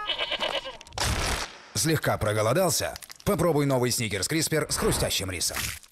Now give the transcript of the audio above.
Слегка проголодался? Попробуй новый Сникерс Криспер с хрустящим рисом.